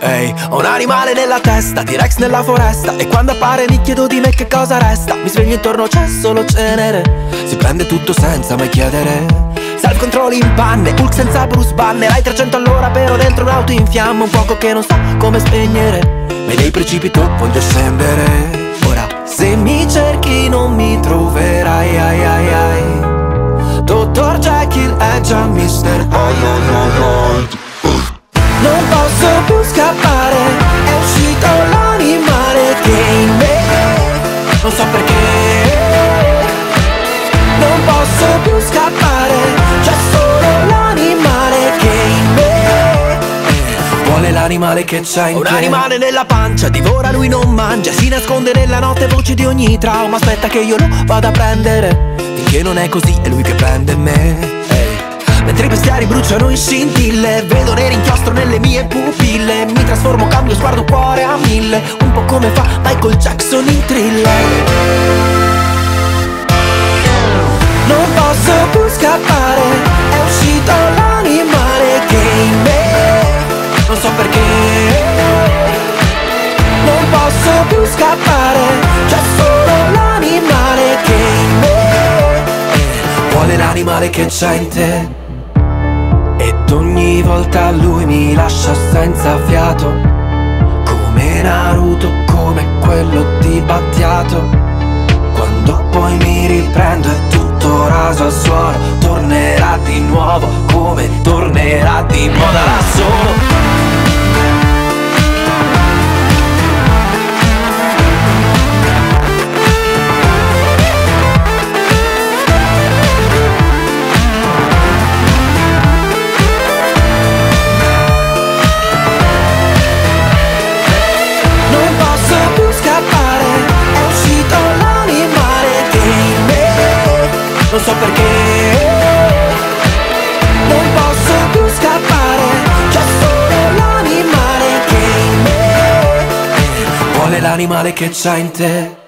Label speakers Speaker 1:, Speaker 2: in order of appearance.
Speaker 1: Ehi, ho un animale nella testa, T-Rex nella foresta. E quando appare mi chiedo di me che cosa resta. Mi sveglio intorno, c'è solo cenere. Si prende tutto senza mai chiedere. Self-control in panne, Hulk senza Bruce Banner. Hai 300 all'ora però dentro un'auto in fiamme. Un fuoco che non sa come spegnere. Mayday precipito, voglio scendere. Ora, se mi cerchi non mi troverai, ai ai ai. Dottor Jekyll è già Mister Hyde. Non posso più scappare, è uscito l'animale che in me. Non so perché. Non posso più scappare, c'è solo l'animale che in me. Vuole l'animale che c'è in te. Un animale nella pancia, divora lui non mangia. Si nasconde nella notte voci di ogni trauma. Aspetta che io lo vada a prendere. Finché non è così è lui che prende me. Mentre i bestiari bruciano in scintille, vedo nero inchiostro nelle mie pupille. Mi trasformo, cambio sguardo, cuore a 1000. Un po' come fa Michael Jackson in Thriller. Non posso più scappare, è uscito l'animale che in me. Non so perché. Non posso più scappare, c'è solo l'animale che in me. Vuole l'animale che c'è in te. Ed ogni volta lui mi lascia senza fiato, come Naruto, come quello di Battiato. Quando poi mi riprendo è tutto raso al suolo. Tornerà di nuovo, come tornerà di moda da solo. Non so perché. Non posso più scappare, c'è solo l'animale che in me. Vuole l'animale che c'è in te.